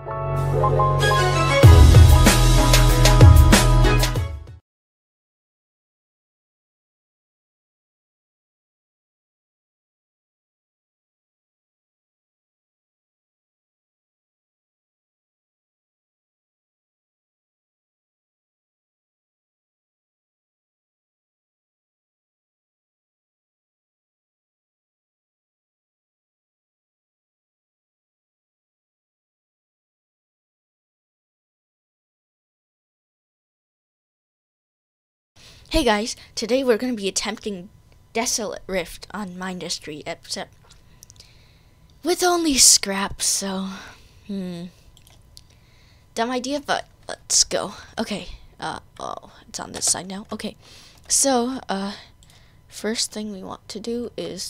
Hey guys, today we're going to be attempting Desolate Rift on Mindustry, except with only scrap, so, dumb idea, but let's go. Okay, oh, it's on this side now. Okay, so, first thing we want to do is,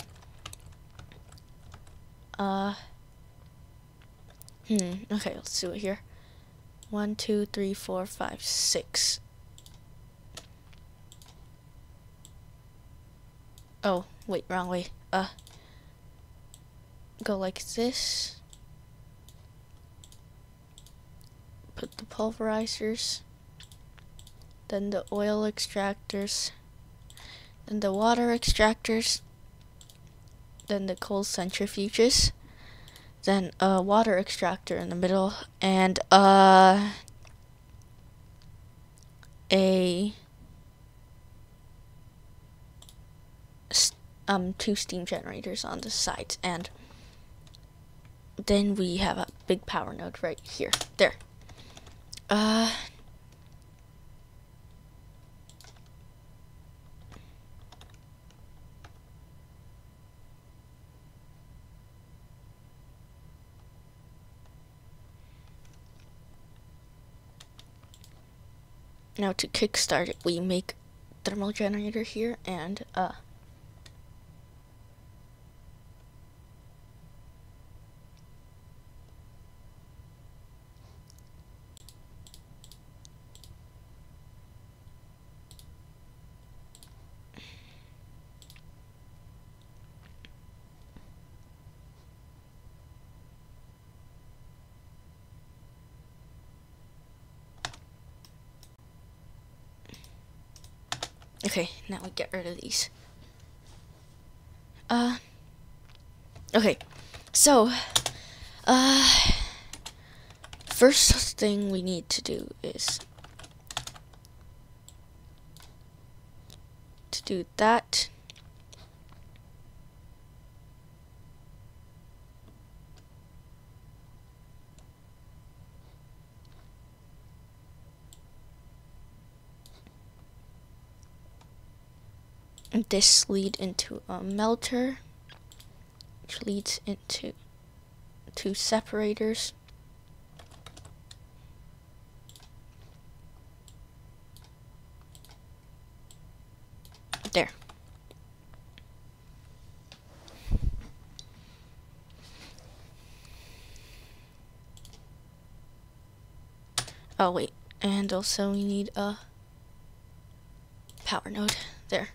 okay, let's do it here. 1, 2, 3, 4, 5, 6. Oh, wait, wrong way. Go like this. Put the pulverizers, then the oil extractors, then the water extractors, then the coal centrifuges, then a water extractor in the middle, and two steam generators on the sides, and then we have a big power node right here. There. Now to kickstart it, we make thermal generator here, and okay, now we get rid of these. Okay, so, first thing we need to do is to do that. And this leads into a melter, which leads into two separators. There. Oh wait, and also we need a power node. There.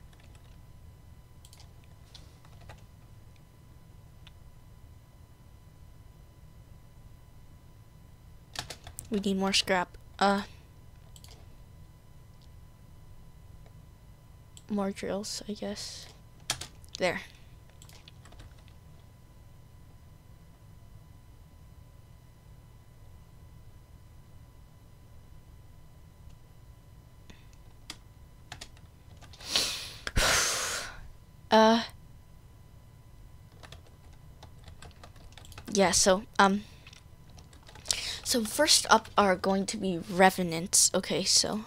We need more scrap. More drills, I guess. There. Yeah, so first up are going to be revenants. Okay, so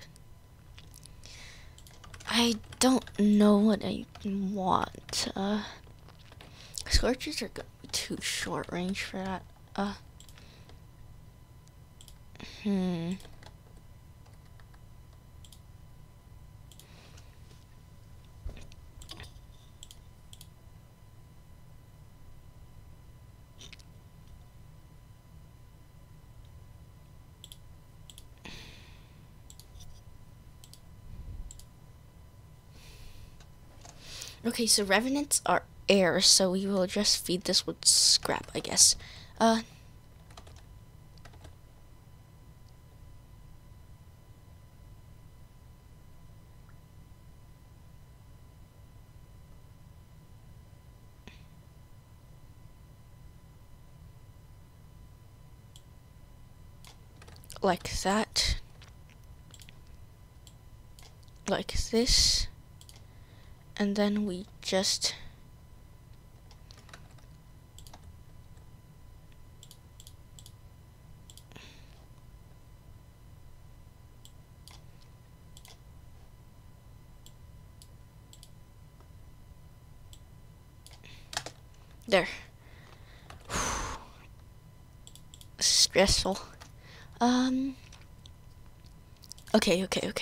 I don't know what I want. Scorchers are gonna be too short range for that. Okay, so revenants are air, so we will just feed this with scrap, I guess. like that, like this, and then we just there. Stressful. Okay.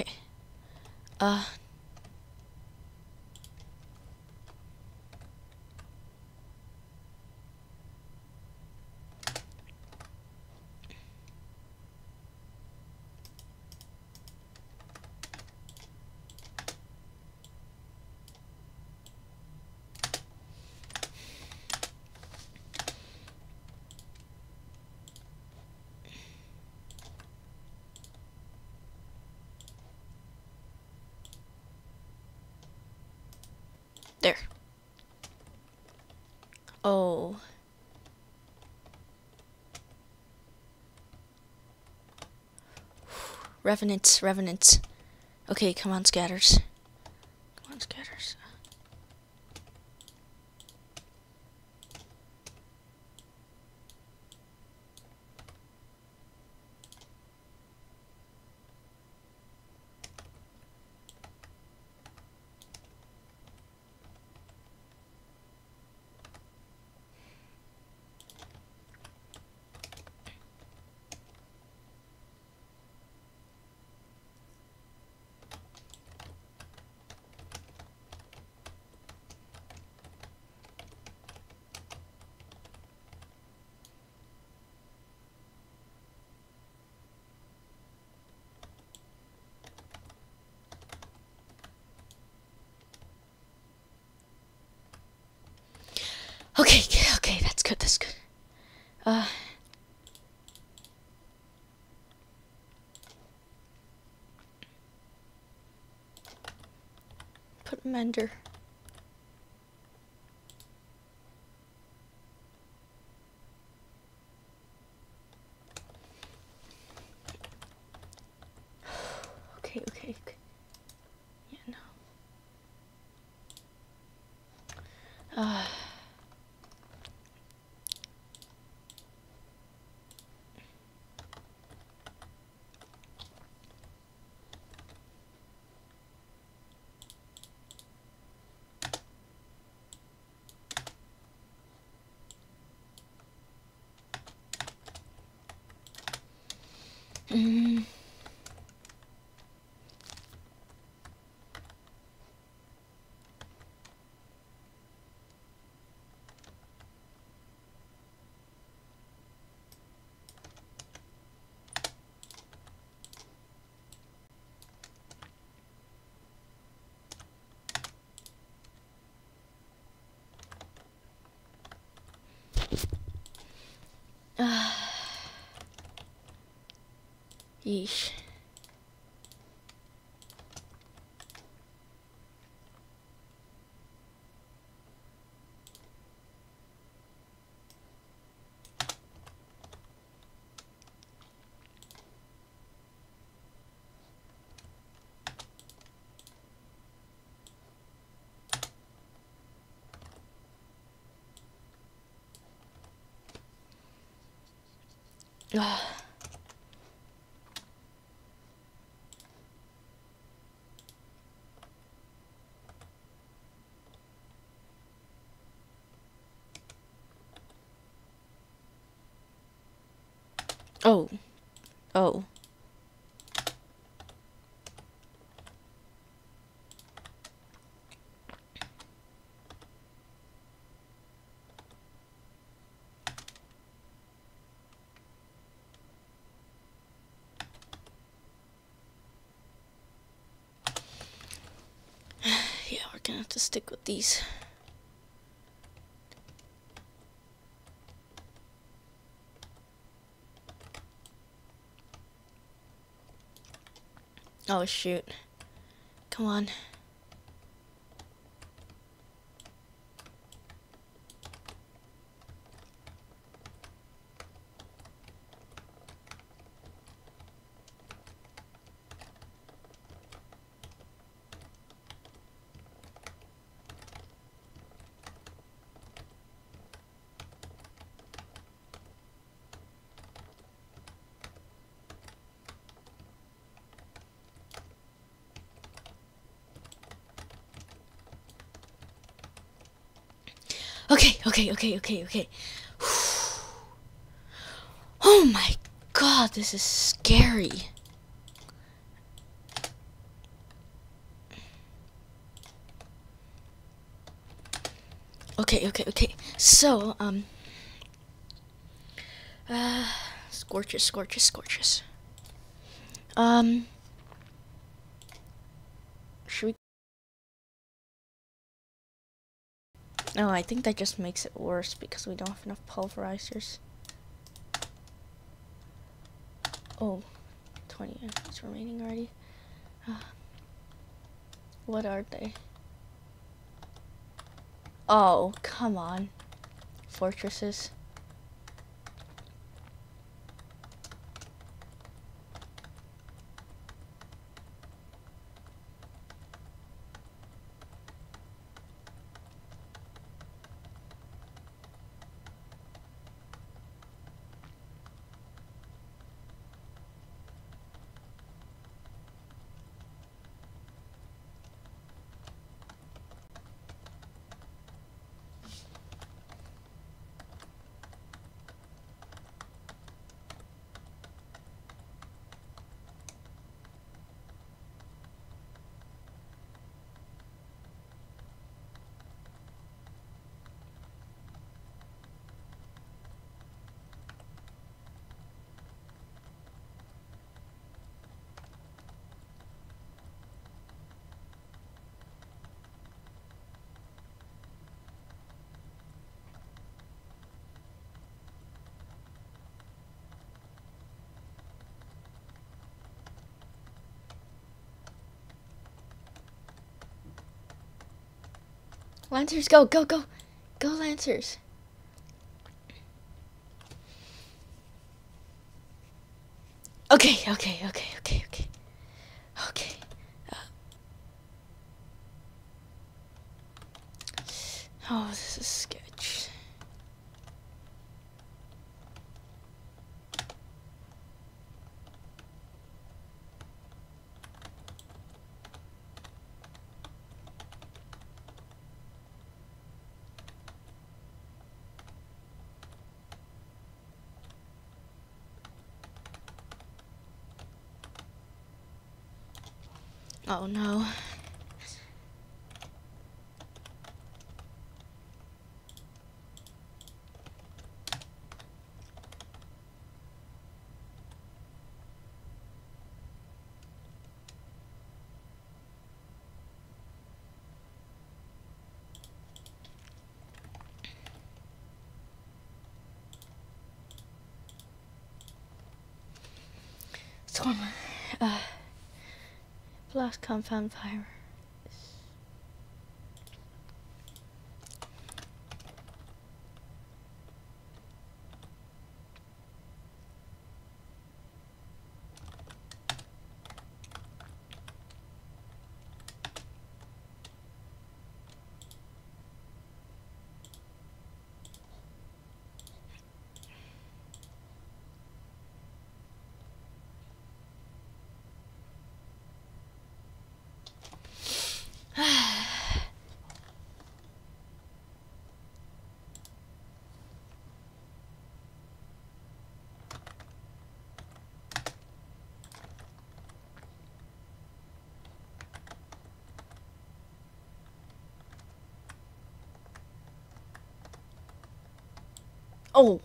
There. Oh. Revenants. Okay, come on, scatters. Okay, that's good. Put mender. Okay. Yeah, no. Mm. Yeesh. Oh. Yeah, we're gonna have to stick with these. Oh shoot. Come on. Okay. Oh my god, this is scary. Okay. So, scorches. Should we? No, I think that just makes it worse because we don't have enough pulverizers. Oh, 20 enemies remaining already. What are they? Oh, come on. Fortresses. Lancers, go, Lancers. Okay. Oh, this is sketch. Oh no. Stormer. Blast compound fire. Oh.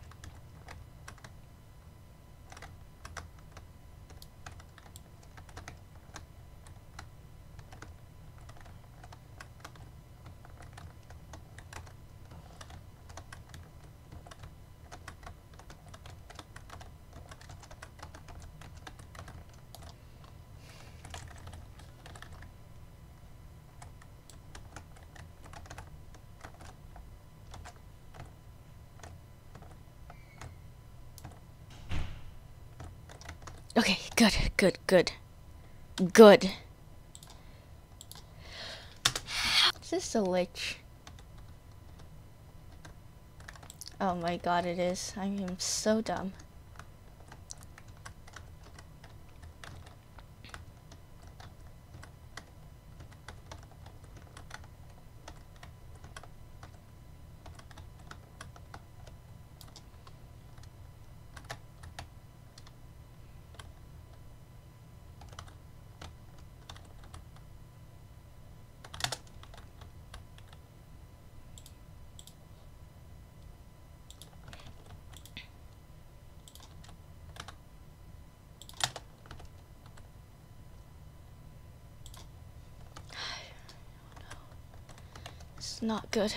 Okay, good. Is this a lich? Oh my god, it is. I am so dumb. is not good.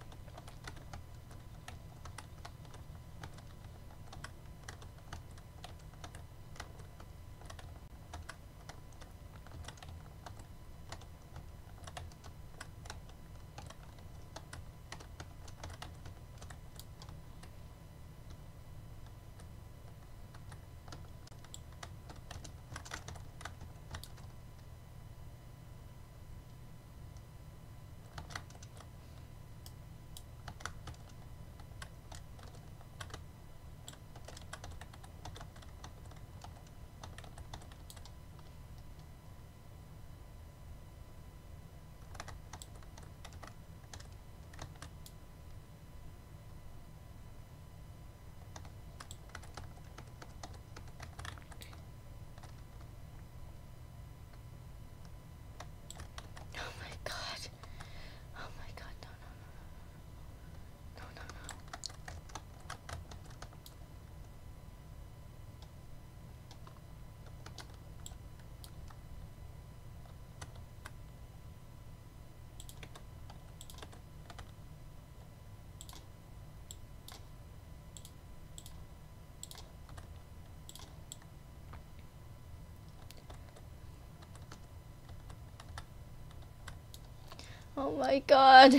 Oh my god.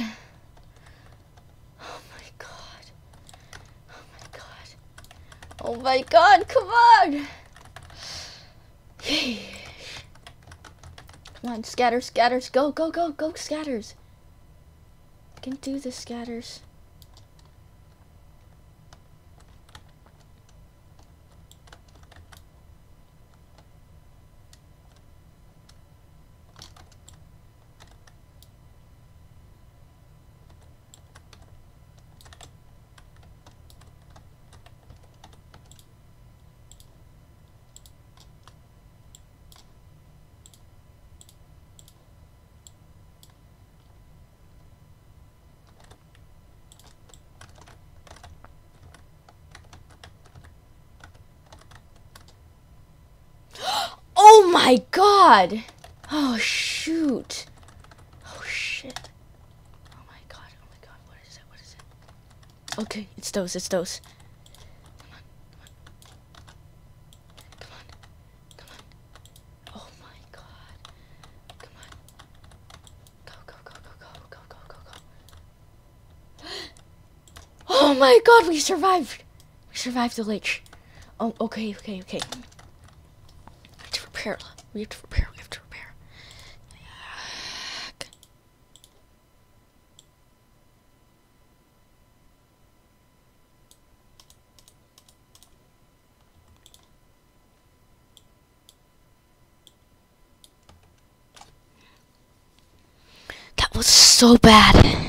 Oh my god. Oh my god. Oh my god, come on! Come on, scatters, scatters, go, go, go, go, scatters. I can do this, scatters. Oh my god! Oh shoot! Oh shit! Oh my god! Oh my god! What is it? What is it? Okay, it's those. It's those. Come on! Come on! Come on! Come on! Oh my god! Come on! Go! Go! Go! Go! Go! Go! Go! Go! Go! Oh my god! We survived! We survived the lich. Oh, okay, okay, okay. We have to repair. We have to repair. We have to repair. That was so bad.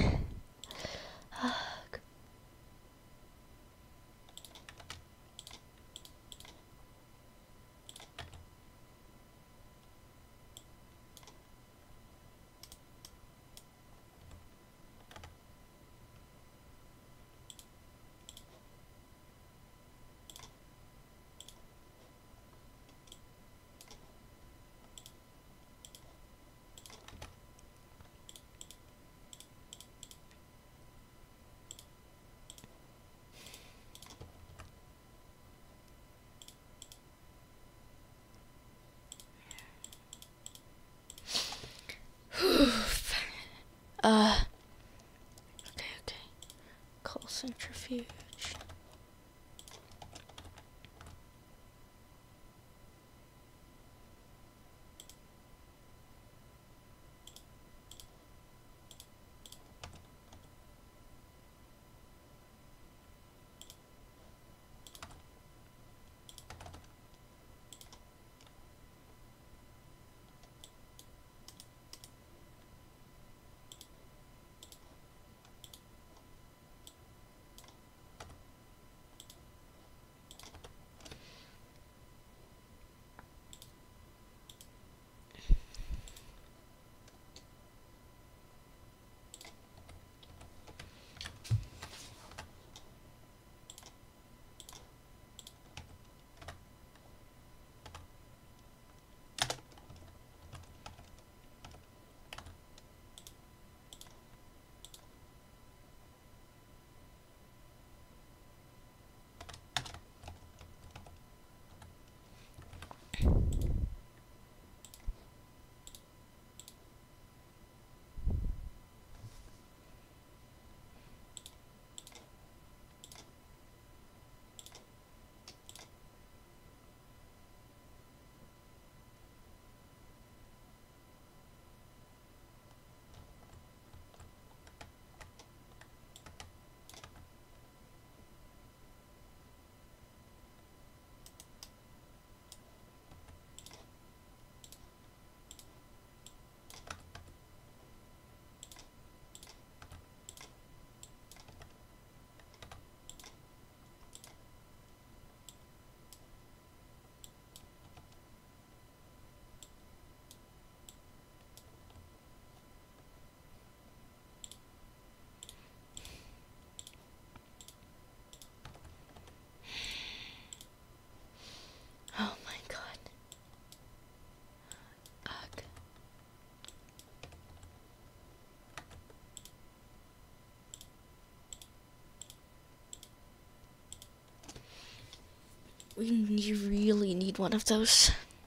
We really need one of those.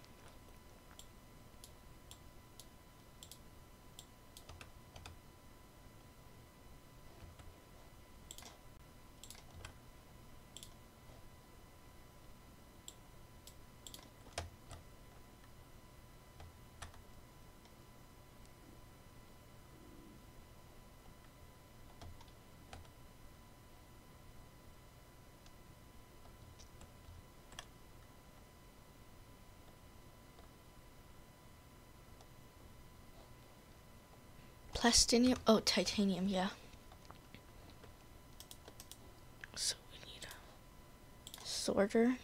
Plastinium? Oh, titanium, yeah. So we need a sorter.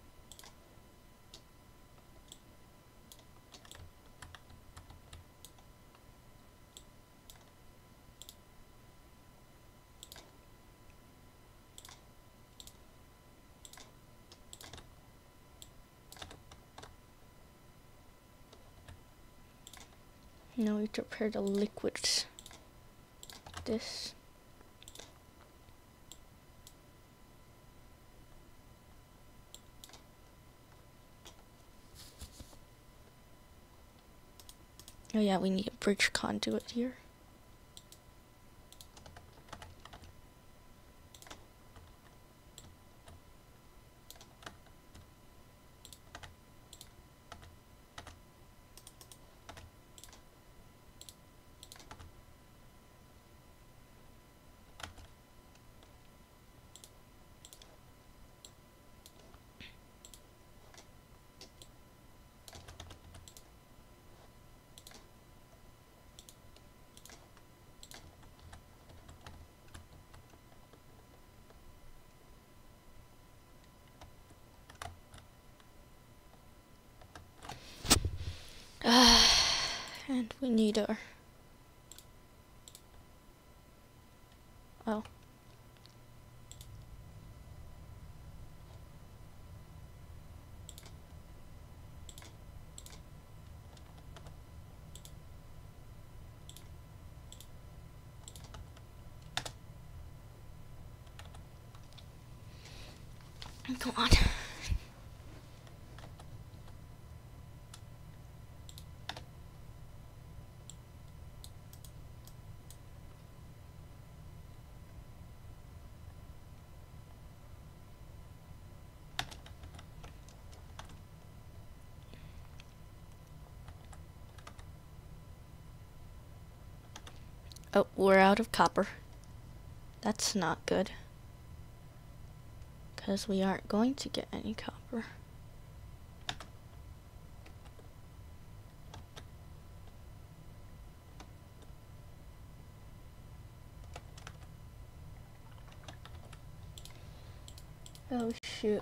Now we prepare the liquids. This. Oh yeah, we need a bridge conduit here. And we need our... Oh. Come on. Oh, we're out of copper. That's not good. Because we aren't going to get any copper. Oh shoot.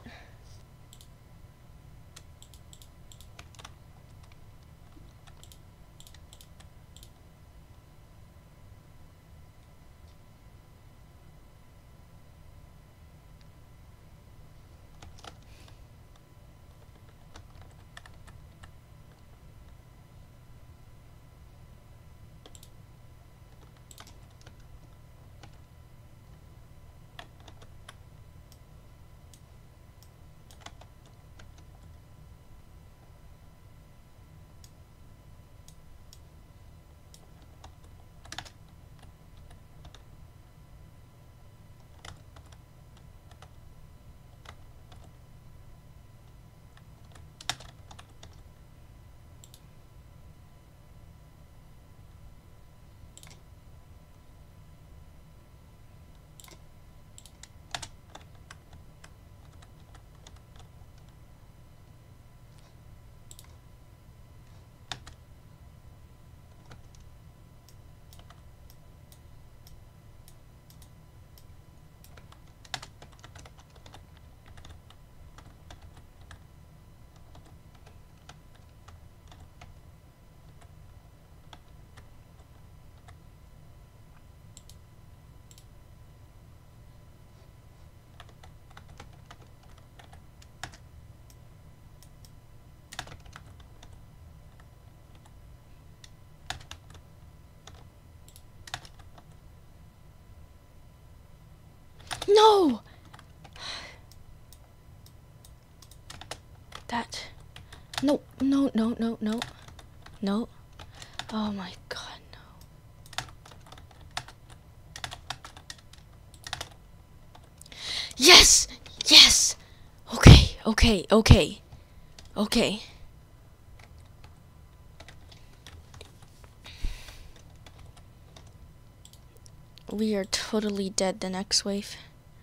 that. No, no, no, no, no. No. Oh my god, no. Yes! Yes! Okay, okay, okay. Okay. We are totally dead the next wave.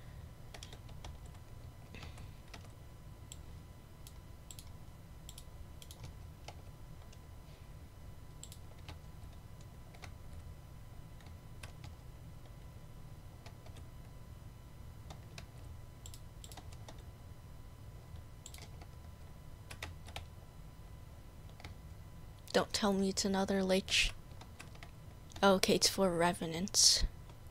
Don't tell me it's another lich. Oh, okay, it's for revenants.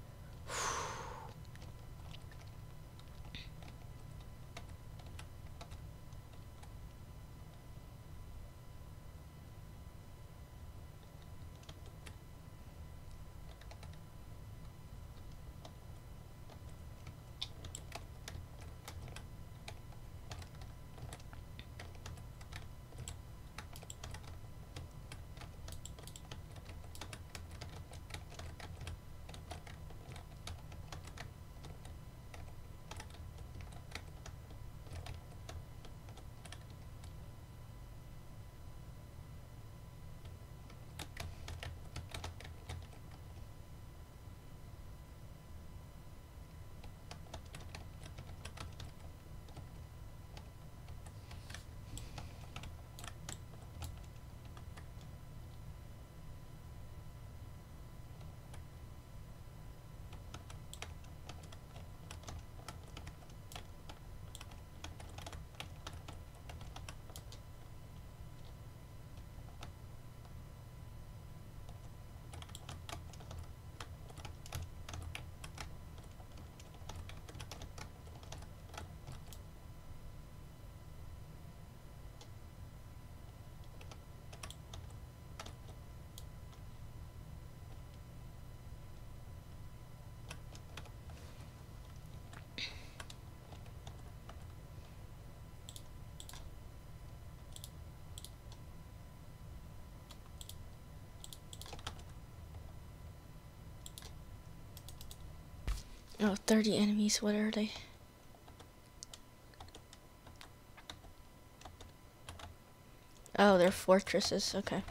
Oh, 30 enemies, what are they? Oh, they're fortresses, okay.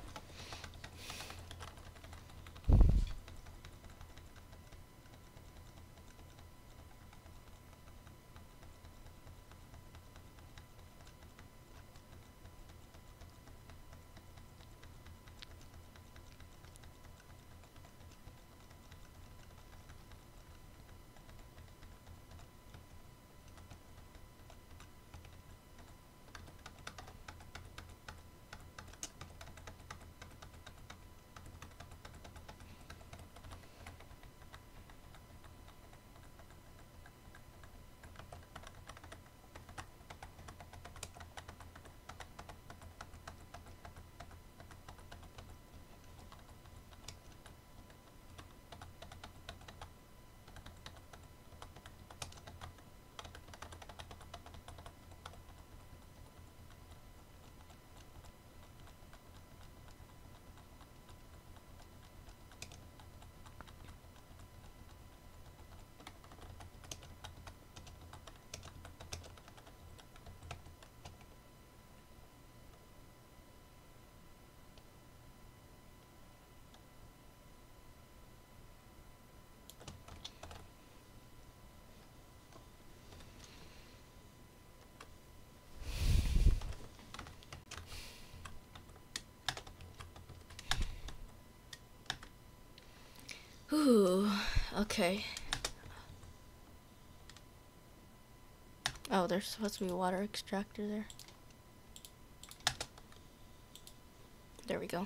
Ooh, okay. Oh, there's supposed to be a water extractor there. There we go.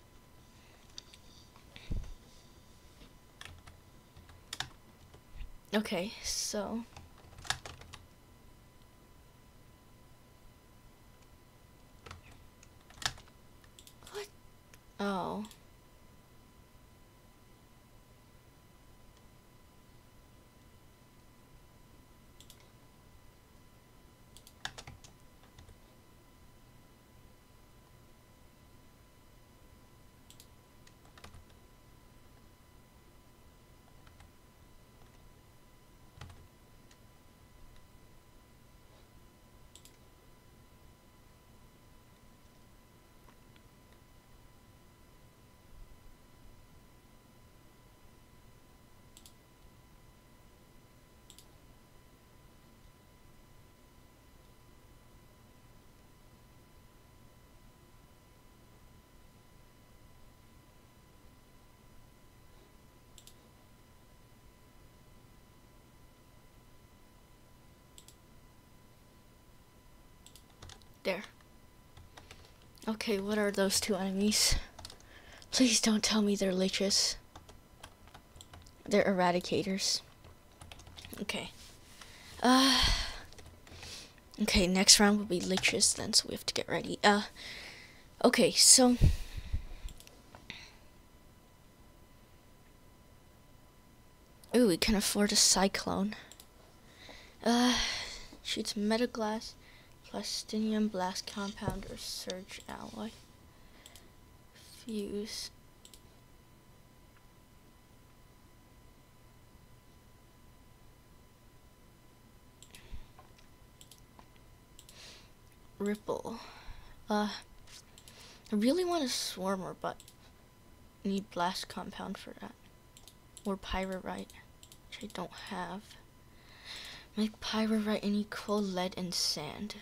Okay, so... What? Oh. There. Okay, what are those two enemies? Please don't tell me they're liches. They're eradicators. Okay. Okay, next round will be liches then, so we have to get ready. Okay, so... Ooh, we can afford a cyclone. Shoots Metaglass, Plastinium, Blast Compound, or Surge Alloy. Fuse. Ripple. I really want a Swarmer, but I need Blast Compound for that. Or Pyrorite, which I don't have. Make Pyrorite and equal lead and sand.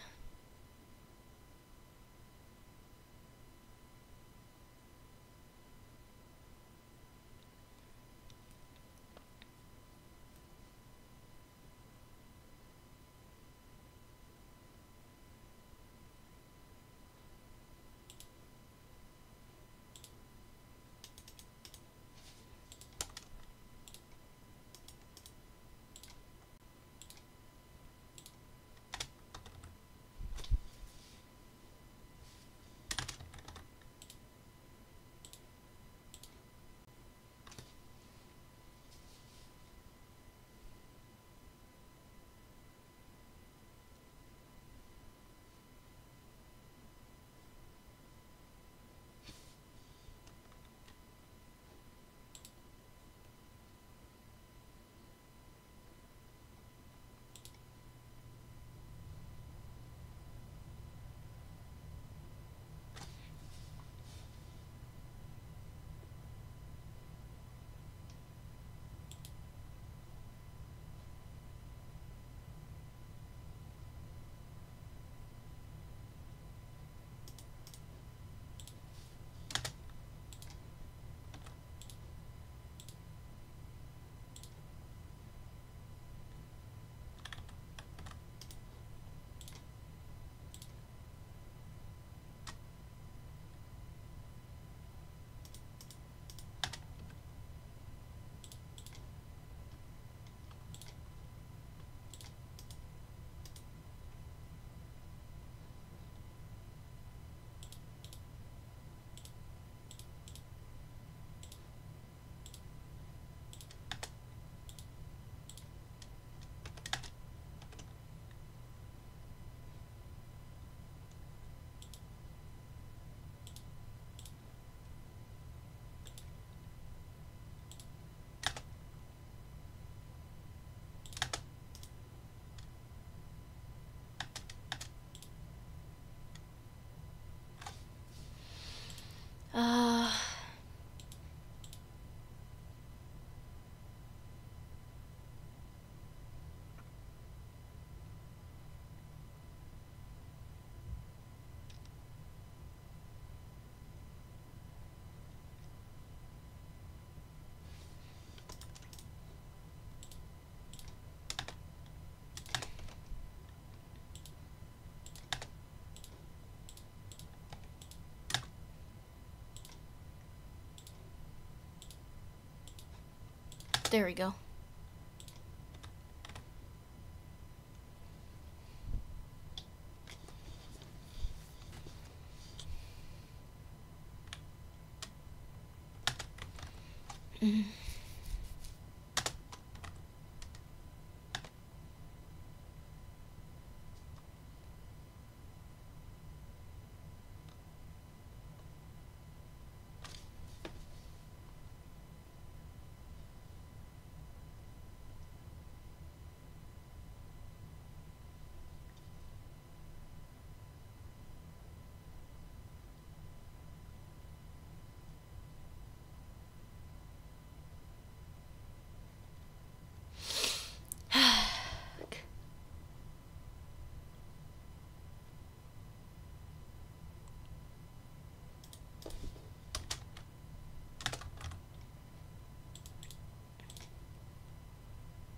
There we go.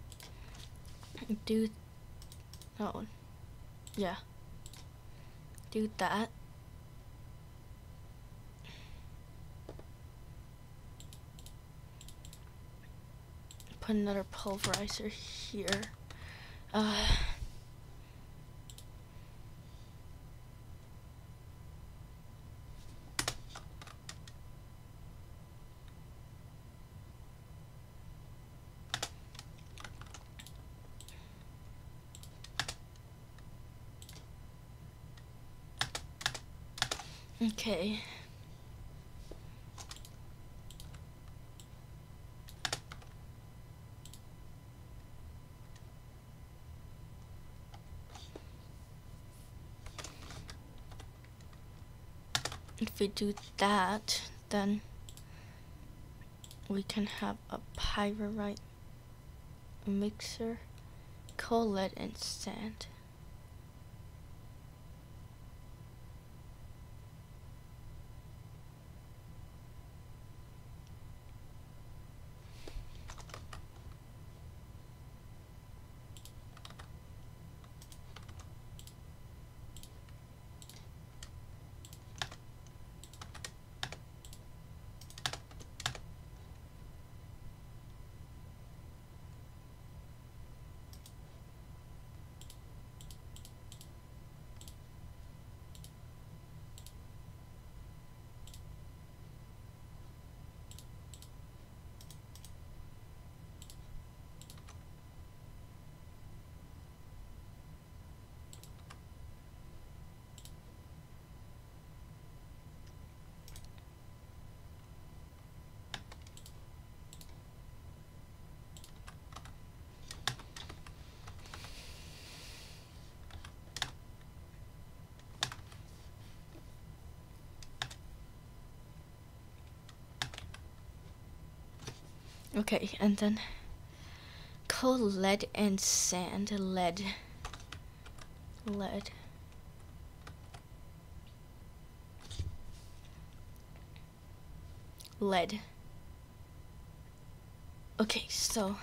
Dude. Oh. Yeah. do that. Put another pulverizer here. Okay. If we do that, then we can have a pyrite mixer, coal, lead, and sand. Okay, and then coal, lead, and sand. Lead. Okay, so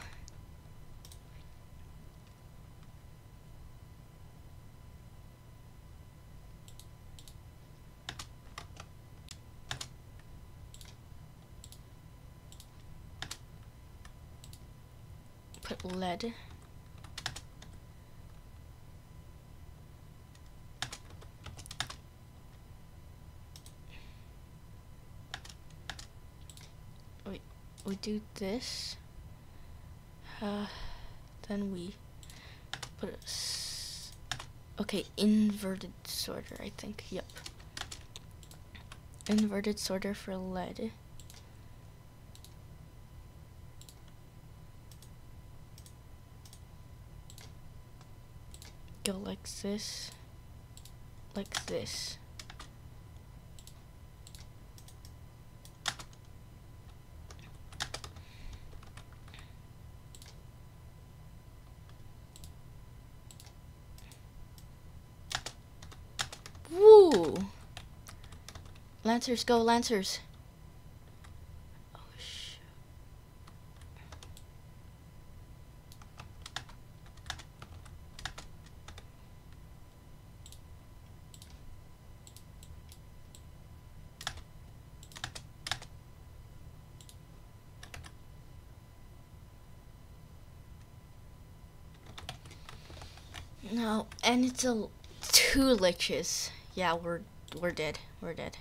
put lead. We do this. Then we put okay, inverted sorter, I think. Yep. Inverted sorter for lead. Go like this. Like this. Woo! Lancers, go Lancers. Oh shit. No, and it's a 2 liches. Yeah, we're dead. We're dead.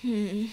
Hmm.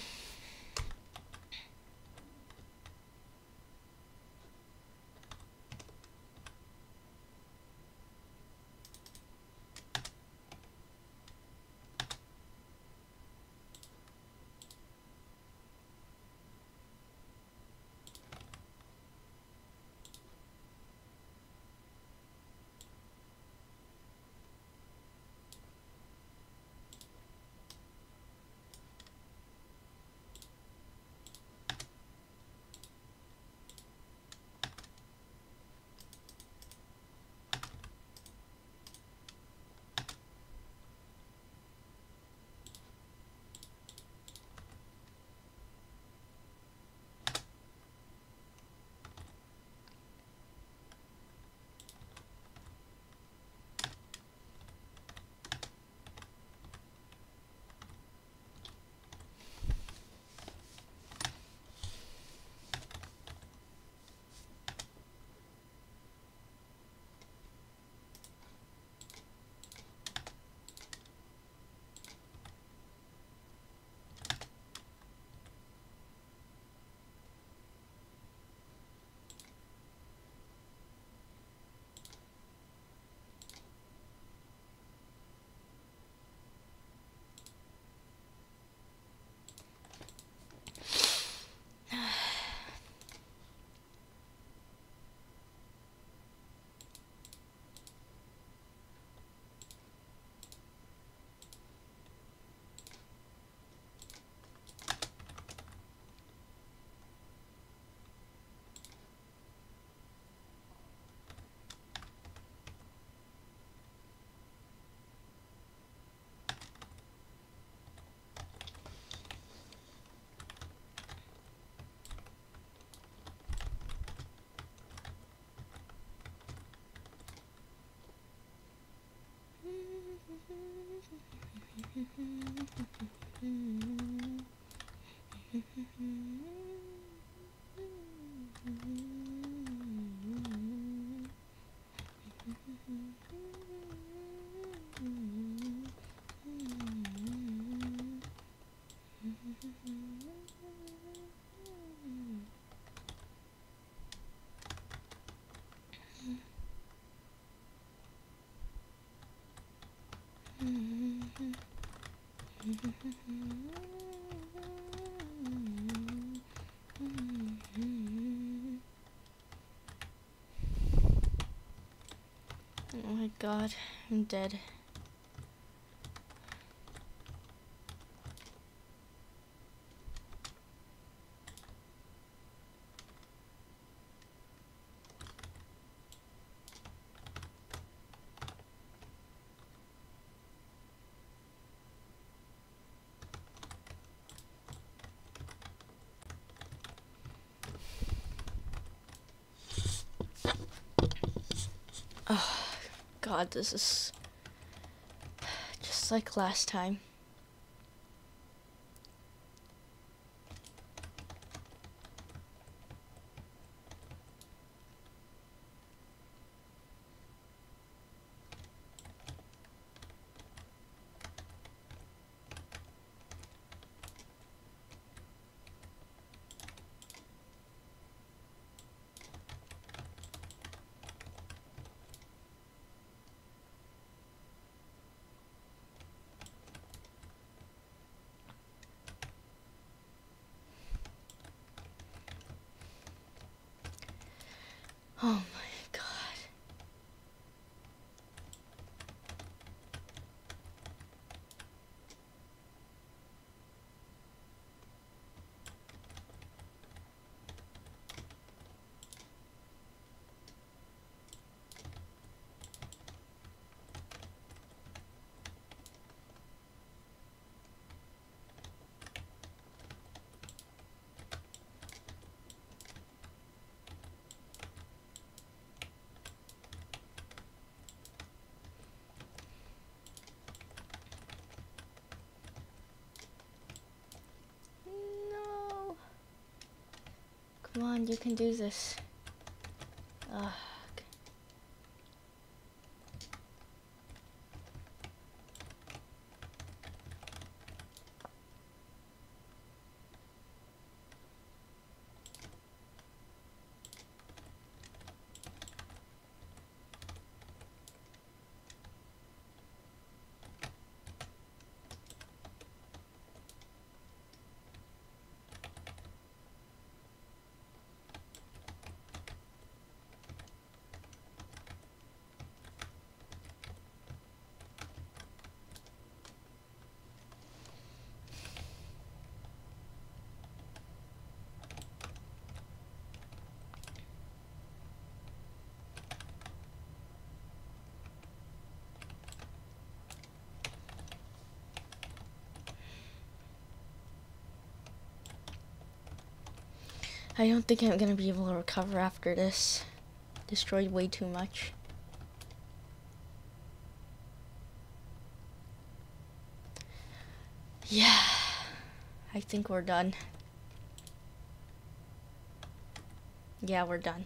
Oh my god, I'm dead. Oh god, this is just like last time. Oh my god. No. Come on, you can do this. Ugh. I don't think I'm gonna be able to recover after this. Destroyed way too much. Yeah, I think we're done. Yeah, we're done.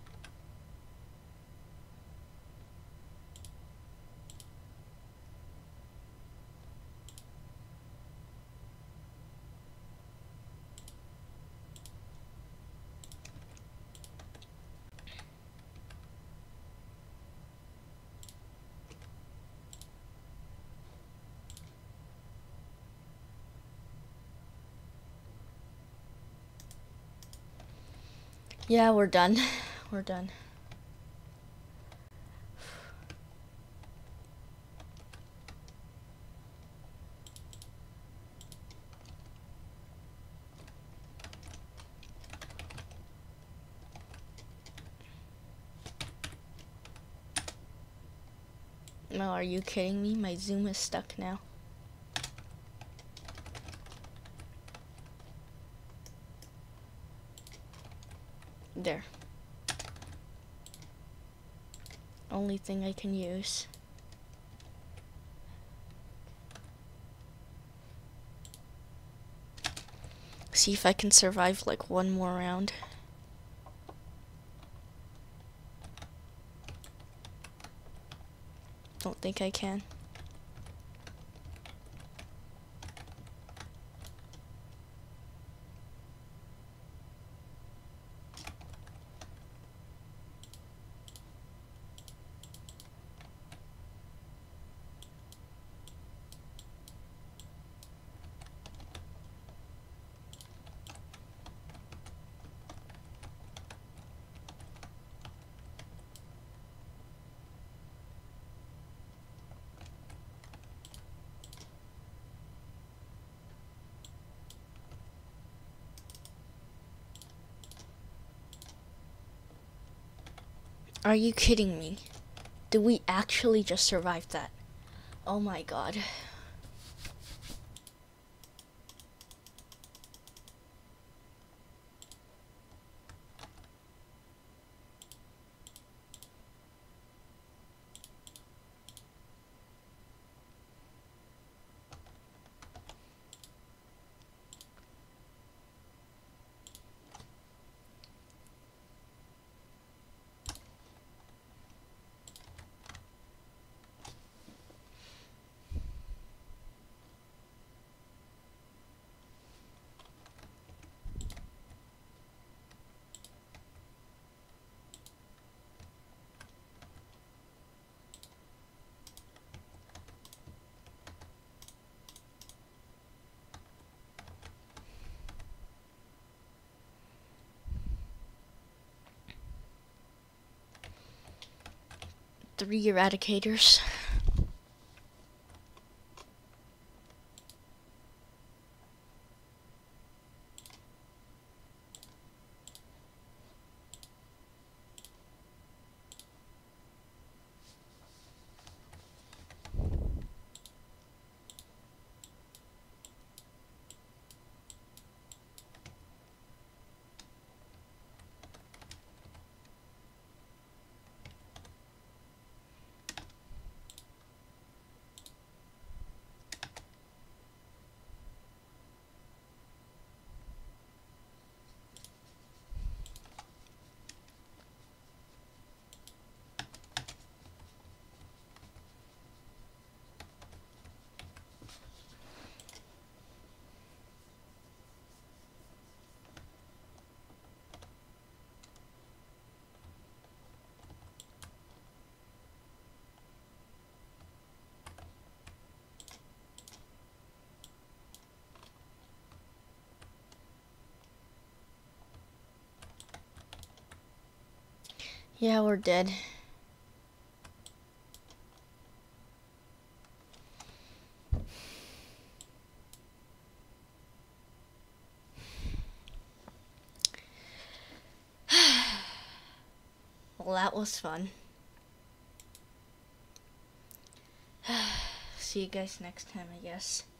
Yeah, we're done. We're done. No, are you kidding me? My zoom is stuck now. There. Only thing I can use. See if I can survive like one more round. Don't think I can. Are you kidding me? Did we actually just survive that? Oh my god. Three eradicators. Yeah, we're dead. Well, that was fun. See you guys next time, I guess.